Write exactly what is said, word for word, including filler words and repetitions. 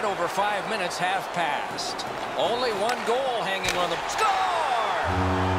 set over five minutes have passed. Only one goal hanging on the score.